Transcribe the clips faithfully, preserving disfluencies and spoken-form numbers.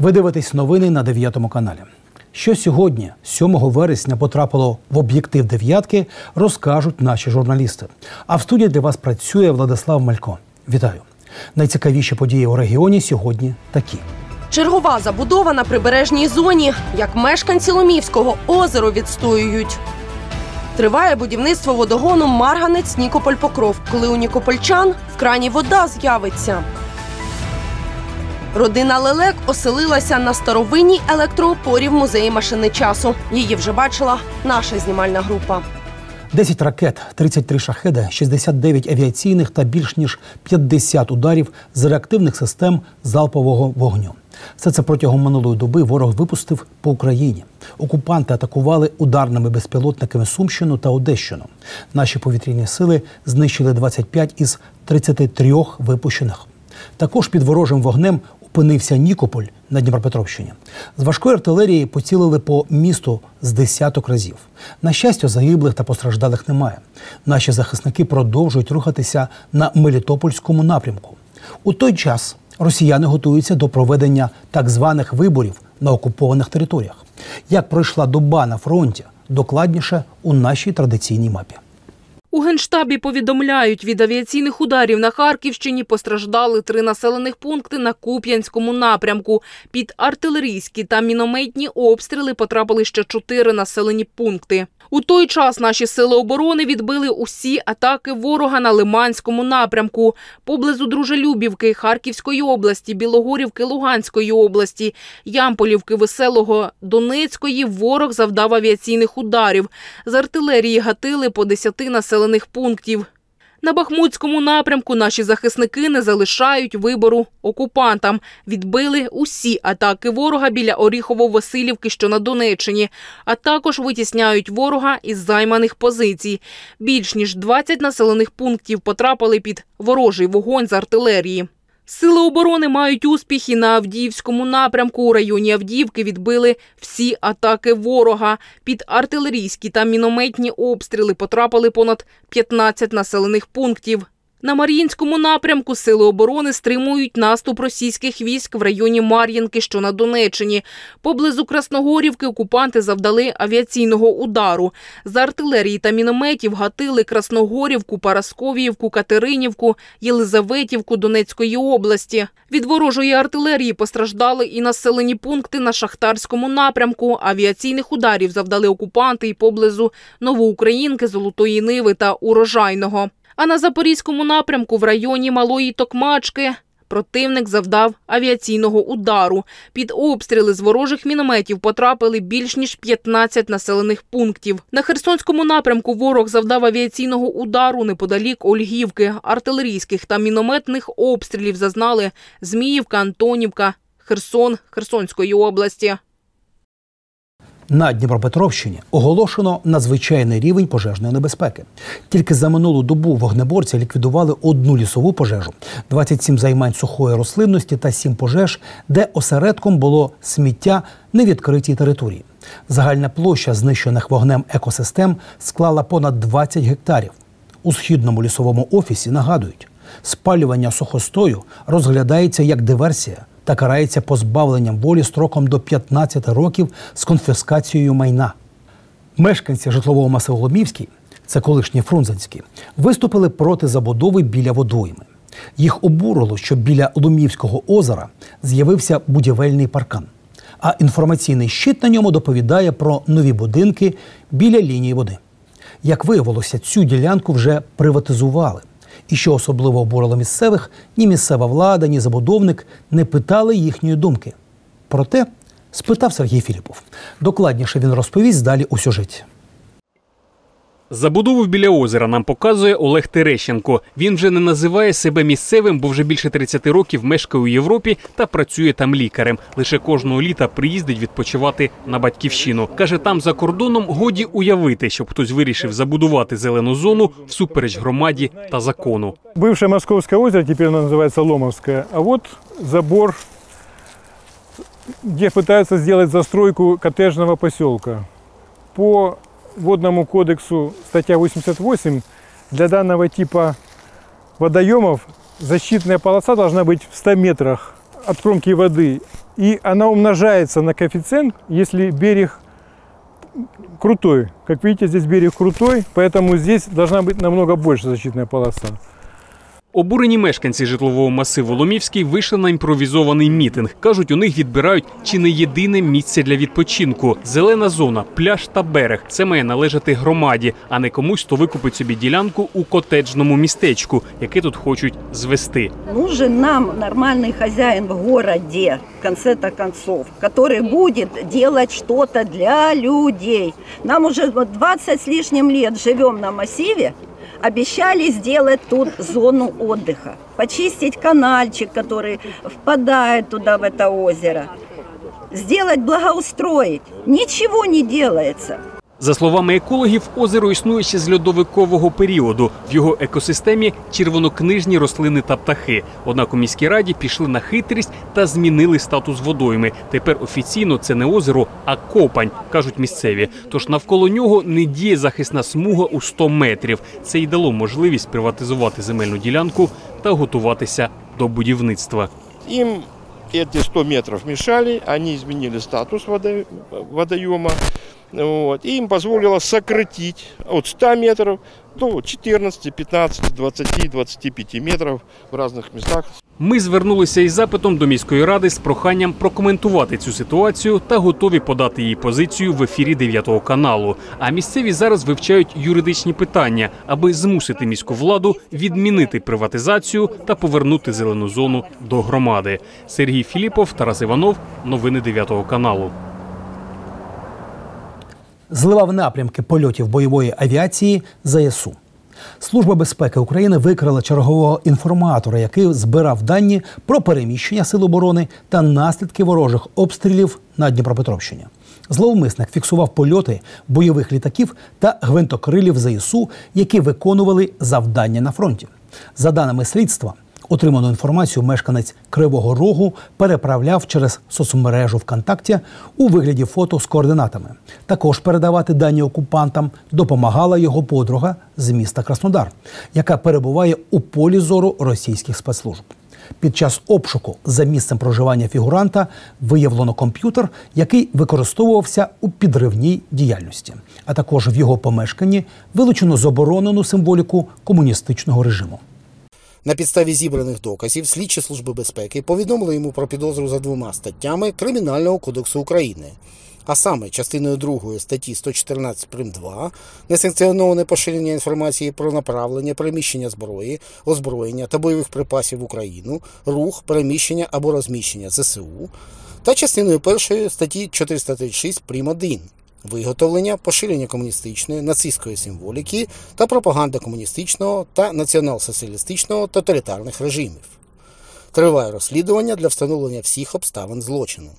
Ви дивитесь новини на дев'ятому каналі. Що сьогодні, сьомого вересня, потрапило в об'єктив дев'ятки, розкажуть наші журналісти. А в студії для вас працює Владислав Малько. Вітаю! Найцікавіші події у регіоні сьогодні такі. Чергова забудова на прибережній зоні. Як мешканці Ломівського озеро відстоюють. Триває будівництво водогону Марганець-Нікополь-Покров, коли у нікопольчан в крані вода з'явиться. Родина Лелек оселилася на старовинній електроопорі в музеї машини часу. Її вже бачила наша знімальна група. десять ракет, тридцять три шахеди, шістдесят дев'ять авіаційних та більш ніж п'ятдесят ударів з реактивних систем залпового вогню. Все це протягом минулої доби ворог випустив по Україні. Окупанти атакували ударними безпілотниками Сумщину та Одещину. Наші повітряні сили знищили двадцять п'ять із тридцяти трьох випущених. Також під ворожим вогнем опинився Нікополь на Дніпропетровщині. З важкої артилерії поцілили по місту з десяток разів. На щастя, загиблих та постраждалих немає. Наші захисники продовжують рухатися на Мелітопольському напрямку. У той час росіяни готуються до проведення так званих виборів на окупованих територіях. Як пройшла доба на фронті, докладніше у нашій традиційній мапі. У Генштабі повідомляють, від авіаційних ударів на Харківщині постраждали три населених пункти на Куп'янському напрямку. Під артилерійські та мінометні обстріли потрапили ще чотири населені пункти. У той час наші сили оборони відбили усі атаки ворога на Лиманському напрямку. Поблизу Дружелюбівки Харківської області, Білогорівки Луганської області, Ямполівки Веселого Донецької ворог завдав авіаційних ударів. З артилерії гатили по десяти населених пунктів. На Бахмутському напрямку наші захисники не залишають вибору окупантам. Відбили усі атаки ворога біля Оріхово-Василівки, що на Донеччині, а також витісняють ворога із займаних позицій. Більш ніж двадцять населених пунктів потрапили під ворожий вогонь з артилерії. Сили оборони мають успіхи на Авдіївському напрямку. У районі Авдіївки відбили всі атаки ворога. Під артилерійські та мінометні обстріли потрапили понад п'ятнадцять населених пунктів. На Мар'їнському напрямку сили оборони стримують наступ російських військ в районі Мар'їнки, що на Донеччині. Поблизу Красногорівки окупанти завдали авіаційного удару. З артилерії та мінометів гатили Красногорівку, Парасковіївку, Катеринівку, Єлизаветівку Донецької області. Від ворожої артилерії постраждали і населені пункти на Шахтарському напрямку. Авіаційних ударів завдали окупанти і поблизу Новоукраїнки, Золотої Ниви та Урожайного. А на Запорізькому напрямку в районі Малої Токмачки противник завдав авіаційного удару. Під обстріли з ворожих мінометів потрапили більш ніж п'ятнадцять населених пунктів. На Херсонському напрямку ворог завдав авіаційного удару неподалік Ольгівки. Артилерійських та мінометних обстрілів зазнали Зміївка, Антонівка, Херсон Херсонської області. На Дніпропетровщині оголошено надзвичайний рівень пожежної небезпеки. Тільки за минулу добу вогнеборці ліквідували одну лісову пожежу, двадцять сім займань сухої рослинності та сім пожеж, де осередком було сміття на відкритій території. Загальна площа знищених вогнем екосистем склала понад двадцять гектарів. У Східному лісовому офісі нагадують, спалювання сухостою розглядається як диверсія та карається позбавленням волі строком до п'ятнадцяти років з конфіскацією майна. Мешканці житлового масиву Ломівський, це колишні Фрунзенські, виступили проти забудови біля водойми. Їх обурило, що біля Ломівського озера з'явився будівельний паркан, а інформаційний щит на ньому доповідає про нові будинки біля лінії води. Як виявилося, цю ділянку вже приватизували. І що особливо обурило місцевих, ні місцева влада, ні забудовник не питали їхньої думки. Проте спитав Сергій Філіпов. Докладніше він розповість далі у сюжеті. Забудову біля озера нам показує Олег Терещенко. Він вже не називає себе місцевим, бо вже більше тридцяти років мешкає у Європі та працює там лікарем. Лише кожного літа приїздить відпочивати на батьківщину. Каже, там за кордоном годі уявити, щоб хтось вирішив забудувати зелену зону всупереч громаді та закону. Бывшее Московское озеро, теперь оно называется Ломовское, а вот забор, где пытаются сделать застройку коттеджного поселка. По Водному кодексу, статья восемьдесят восемь, для данного типа водоемов защитная полоса должна быть в ста метрах от кромки воды И она умножается на коэффициент, если берег крутой. Как видите, здесь берег крутой, поэтому здесь должна быть намного больше защитная полоса. Обурені мешканці житлового масиву Ломівський вийшли на імпровізований мітинг. Кажуть, у них відбирають чи не єдине місце для відпочинку. Зелена зона, пляж та берег – це має належати громаді, а не комусь, хто викупить собі ділянку у котеджному містечку, яке тут хочуть звести. Нужен нам нормальный хозяин в городе, в конце-то концов, который будет делать что-то для людей. Нам уже двадцать с лишним лет живем на массиве. Обещали сделать тут зону отдыха, почистить канальчик, который впадает туда, в это озеро, сделать, благоустроить. Ничего не делается. За словами екологів, озеро існує ще з льодовикового періоду. В його екосистемі червонокнижні рослини та птахи. Однак у міській раді пішли на хитрість та змінили статус водойми. Тепер офіційно це не озеро, а копань, кажуть місцеві. Тож навколо нього не діє захисна смуга у сто метрів. Це й дало можливість приватизувати земельну ділянку та готуватися до будівництва. Їм эти сто метров мешали, они изменили статус водоема. Вот, и им позволило сократить от ста метров до чотирнадцяти, п'ятнадцяти, двадцяти, двадцяти п'яти метрів в різних містах. Ми звернулися із запитом до міської ради з проханням прокоментувати цю ситуацію та готові подати її позицію в ефірі дев'ятого каналу. А місцеві зараз вивчають юридичні питання, аби змусити міську владу відмінити приватизацію та повернути зелену зону до громади. Сергій Філіпов, Тарас Іванов. Новини дев'ятого каналу. Зливав напрямки польотів бойової авіації ЗСУ. Служба безпеки України викрила чергового інформатора, який збирав дані про переміщення сил оборони та наслідки ворожих обстрілів на Дніпропетровщині. Зловмисник фіксував польоти бойових літаків та гвинтокрилів ЗСУ, які виконували завдання на фронті. За даними слідства, отриману інформацію мешканець Кривого Рогу переправляв через соцмережу ВКонтакті у вигляді фото з координатами. Також передавати дані окупантам допомагала його подруга з міста Краснодар, яка перебуває у полі зору російських спецслужб. Під час обшуку за місцем проживання фігуранта виявлено комп'ютер, який використовувався у підривній діяльності. А також в його помешканні вилучено заборонену символіку комуністичного режиму. На підставі зібраних доказів слідчі служби безпеки повідомили йому про підозру за двома статтями Кримінального кодексу України. А саме частиною другої статті сто чотирнадцять прим. два несанкціоноване поширення інформації про направлення, переміщення зброї, озброєння та бойових припасів в Україну, рух, переміщення або розміщення ЗСУ, та частиною першої статті чотириста тридцять шість прим. один виготовлення, поширення комуністичної, нацистської символіки та пропаганда комуністичного та націонал-соціалістичного тоталітарних режимів. Триває розслідування для встановлення всіх обставин злочину.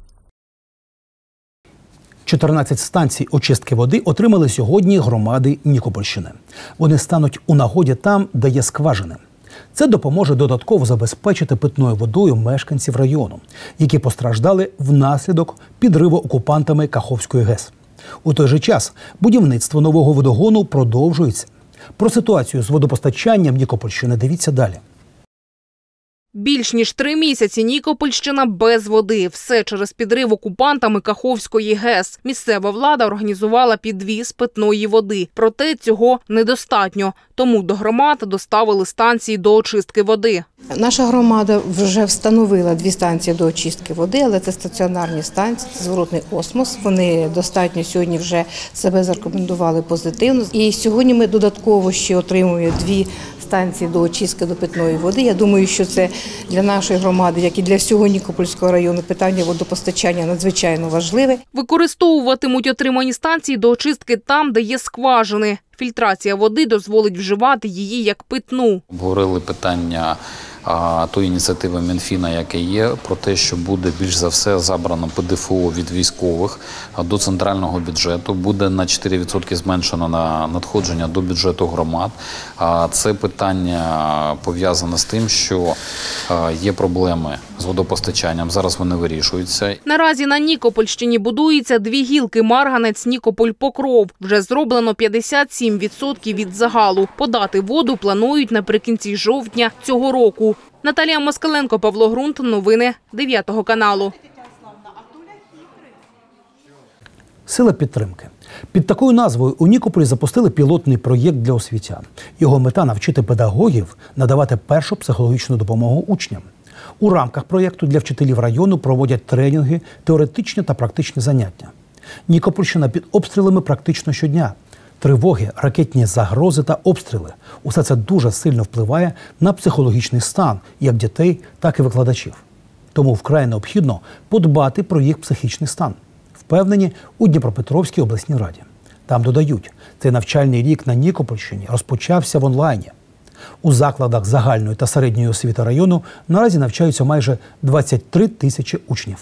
чотирнадцять станцій очистки води отримали сьогодні громади Нікопольщини. Вони стануть у нагоді там, де є скважини. Це допоможе додатково забезпечити питною водою мешканців району, які постраждали внаслідок підриву окупантами Каховської ГЕС. У той же час будівництво нового водогону продовжується. Про ситуацію з водопостачанням Нікопольщини дивіться далі. Більш ніж три місяці Нікопольщина без води. Все через підрив окупантами Каховської ГЕС. Місцева влада організувала підвіз питної води. Проте цього недостатньо. Тому до громад доставили станції до очистки води. Наша громада вже встановила дві станції до очистки води, але це стаціонарні станції, це зворотний осмос. Вони достатньо сьогодні вже себе зарекомендували позитивно. І сьогодні ми додатково ще отримуємо дві станції до очистки до питної води. Я думаю, що це для нашої громади, як і для всього Нікопольського району, питання водопостачання надзвичайно важливе. Використовуватимуть отримані станції до очистки там, де є скважини. Фільтрація води дозволить вживати її як питну. Говорили питання а, тої ініціативи Мінфіна, яке є, про те, що буде більш за все забрано ПДФО від військових до центрального бюджету, буде на чотири відсотки зменшено на надходження до бюджету громад. А це питання пов'язане з тим, що а, є проблеми з водопостачанням, зараз вони вирішуються. Наразі на Нікопольщині будується дві гілки Марганець, Нікополь, Покров. Вже зроблено п'ятдесят сім відсотків від загалу. Подати воду планують наприкінці жовтня цього року. Наталія Москаленко, Павло Грунт. Новини дев'ятого каналу. Сила підтримки. Під такою назвою у Нікополі запустили пілотний проєкт для освітян. Його мета – навчити педагогів надавати першу психологічну допомогу учням. У рамках проєкту для вчителів району проводять тренінги, теоретичні та практичні заняття. Нікопольщина під обстрілами практично щодня. Тривоги, ракетні загрози та обстріли – усе це дуже сильно впливає на психологічний стан як дітей, так і викладачів. Тому вкрай необхідно подбати про їх психічний стан. Впевнені у Дніпропетровській обласній раді. Там додають, цей навчальний рік на Нікопольщині розпочався в онлайні. У закладах загальної та середньої освіти району наразі навчаються майже двадцять три тисячі учнів.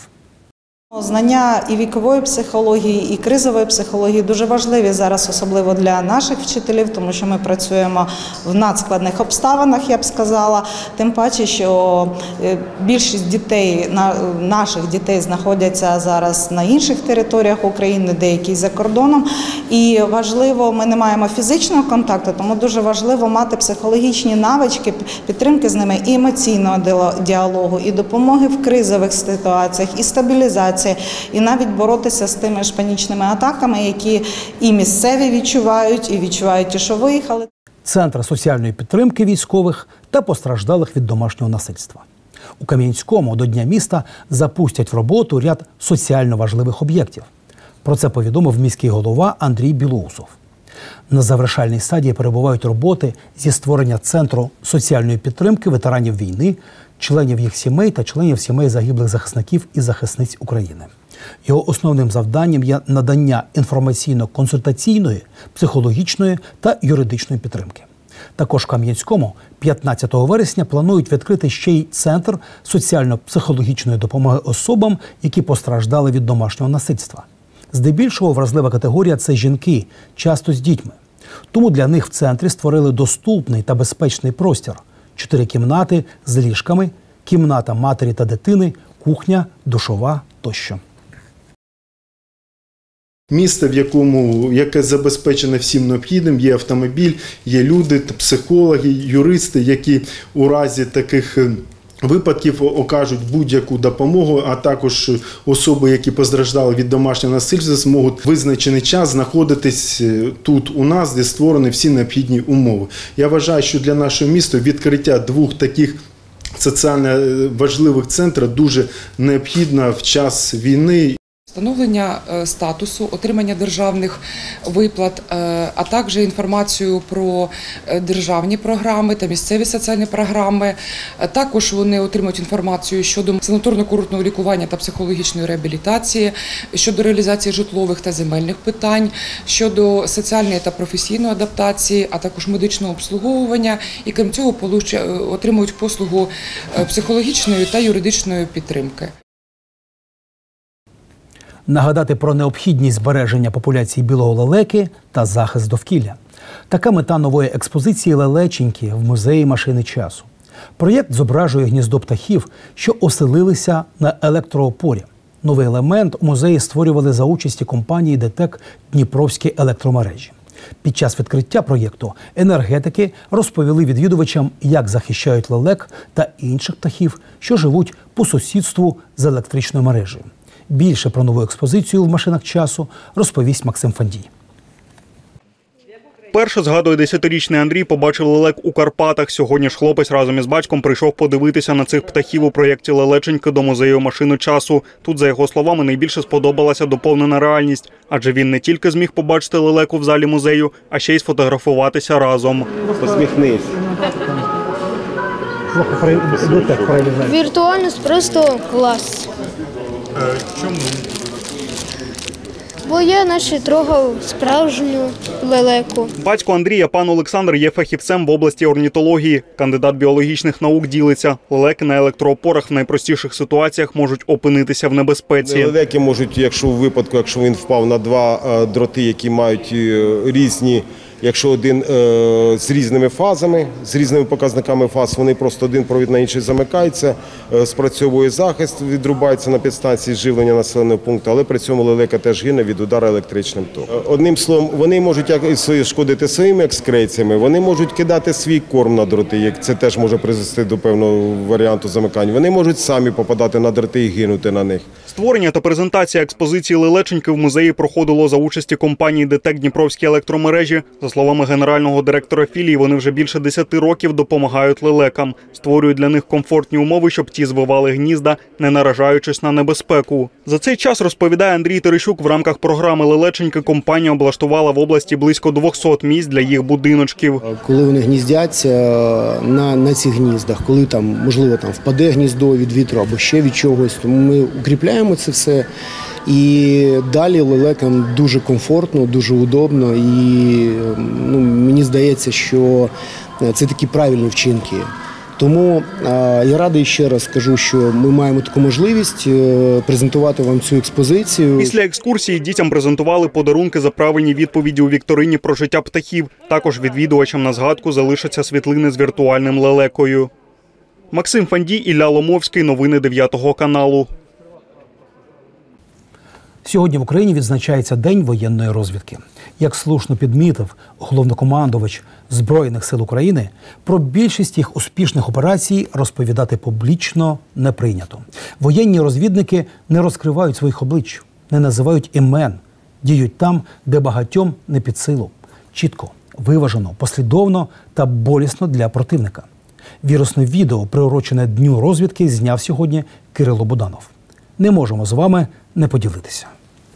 Знання і вікової психології, і кризової психології дуже важливі зараз, особливо для наших вчителів, тому що ми працюємо в надскладних обставинах, я б сказала. Тим паче, що більшість дітей, наших дітей знаходяться зараз на інших територіях України, деякі за кордоном. І важливо, ми не маємо фізичного контакту, тому дуже важливо мати психологічні навички, підтримки з ними і емоційного діалогу, і допомоги в кризових ситуаціях, і стабілізації. І навіть боротися з тими ж панічними атаками, які і місцеві відчувають, і відчувають ті, що виїхали. Центр соціальної підтримки військових та постраждалих від домашнього насильства. У Кам'янському до Дня міста запустять в роботу ряд соціально важливих об'єктів. Про це повідомив міський голова Андрій Білоусов. На завершальній стадії перебувають роботи зі створення Центру соціальної підтримки ветеранів війни, членів їх сімей та членів сімей загиблих захисників і захисниць України. Його основним завданням є надання інформаційно-консультаційної, психологічної та юридичної підтримки. Також в Кам'янському п'ятнадцятого вересня планують відкрити ще й Центр соціально-психологічної допомоги особам, які постраждали від домашнього насильства. Здебільшого вразлива категорія – це жінки, часто з дітьми. Тому для них в центрі створили доступний та безпечний простір. Чотири кімнати з ліжками, кімната матері та дитини, кухня, душова тощо. Місто, в якому, яке забезпечене всім необхідним, є автомобіль, є люди, психологи, юристи, які у разі таких випадків окажуть будь-яку допомогу, а також особи, які постраждали від домашнього насильства, зможуть в визначений час знаходитись тут у нас, де створені всі необхідні умови. Я вважаю, що для нашого міста відкриття двох таких соціально важливих центрів дуже необхідно в час війни. Встановлення статусу, отримання державних виплат, а також інформацію про державні програми та місцеві соціальні програми. Також вони отримують інформацію щодо санаторно-курортного лікування та психологічної реабілітації, щодо реалізації житлових та земельних питань, щодо соціальної та професійної адаптації, а також медичного обслуговування. І крім цього отримують послугу психологічної та юридичної підтримки. Нагадати про необхідність збереження популяції білого лелеки та захист довкілля. Така мета нової експозиції «Лелеченьки» в музеї машини часу. Проєкт зображує гніздо птахів, що оселилися на електроопорі. Новий елемент у музеї створювали за участі компанії ДТЕК «Дніпровські електромережі». Під час відкриття проєкту енергетики розповіли відвідувачам, як захищають лелек та інших птахів, що живуть по сусідству з електричною мережею. Більше про нову експозицію в машинах часу розповість Максим Фандій. Перше, згадує десятирічний Андрій, побачив лелек у Карпатах. Сьогодні ж хлопець разом із батьком прийшов подивитися на цих птахів у проєкті «Лелеченьки» до музею машини часу. Тут, за його словами, найбільше сподобалася доповнена реальність. Адже він не тільки зміг побачити лелеку в залі музею, а ще й сфотографуватися разом. Посміхнись. Віртуальність просто клас. Чому? Бо я наче трогав справжню лелеку. Батько Андрія, пан Олександр, є фахівцем в області орнітології. Кандидат біологічних наук ділиться. Лелеки на електроопорах в найпростіших ситуаціях можуть опинитися в небезпеці. Лелеки можуть, якщо в випадку, якщо він впав на два дроти, які мають різні Якщо один е, з різними фазами, з різними показниками фаз, вони просто один провід на інший замикаються, е, спрацьовує захист, відрубається на підстанції живлення населеного пункту, але при цьому лелека теж гине від удару електричним током. Одним словом, вони можуть як шкодити своїми екскреціями, вони можуть кидати свій корм на дроти, як це теж може призвести до певного варіанту замикання. Вони можуть самі попадати на дроти і гинути на них. Створення та презентація експозиції Лелеченьки в музеї проходило за участі компанії «ДТЕК Дніпровські електромережі». За словами генерального директора філії, вони вже більше десяти років допомагають лелекам. Створюють для них комфортні умови, щоб ті звивали гнізда, не наражаючись на небезпеку. За цей час, розповідає Андрій Терещук, в рамках програми «Лелеченьки» компанія облаштувала в області близько двохсот місць для їх будиночків. Коли вони гніздяться на, на цих гніздах, коли там, можливо, там впаде гніздо від вітру або ще від чогось, тому ми укріпляємо це все. І далі лелекам дуже комфортно, дуже удобно. І ну, мені здається, що це такі правильні вчинки. Тому а, я радий ще раз скажу, що ми маємо таку можливість е, презентувати вам цю експозицію. Після екскурсії дітям презентували подарунки за правильні відповіді у вікторині про життя птахів. Також відвідувачам на згадку залишаться світлини з віртуальним лелекою. Максим Фандій, Ілля Ломовський. Новини дев'ятого каналу. Сьогодні в Україні відзначається День воєнної розвідки. Як слушно підмітив головнокомандувач Збройних сил України, про більшість їх успішних операцій розповідати публічно не прийнято. Воєнні розвідники не розкривають своїх облич, не називають імен, діють там, де багатьом не під силу. Чітко, виважено, послідовно та болісно для противника. Вірусне відео, приурочене Дню розвідки, зняв сьогодні Кирило Буданов. Не можемо з вами не поділитися.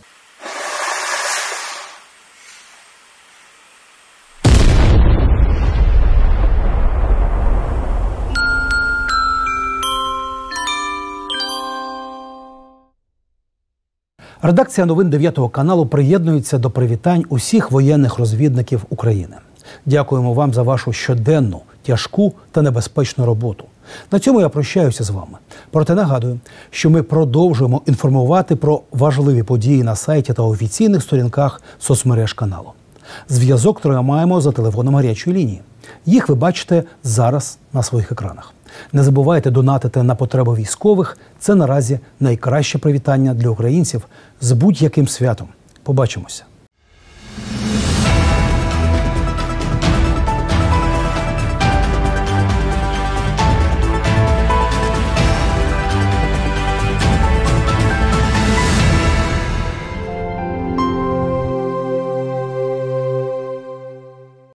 Редакція новин дев'ятого каналу приєднується до привітань усіх воєнних розвідників України. Дякуємо вам за вашу щоденну, тяжку та небезпечну роботу. На цьому я прощаюся з вами. Проте нагадую, що ми продовжуємо інформувати про важливі події на сайті та офіційних сторінках соцмереж каналу. Зв'язок тримаємо за телефоном гарячої лінії. Їх ви бачите зараз на своїх екранах. Не забувайте донатити на потреби військових. Це наразі найкраще привітання для українців з будь-яким святом. Побачимося.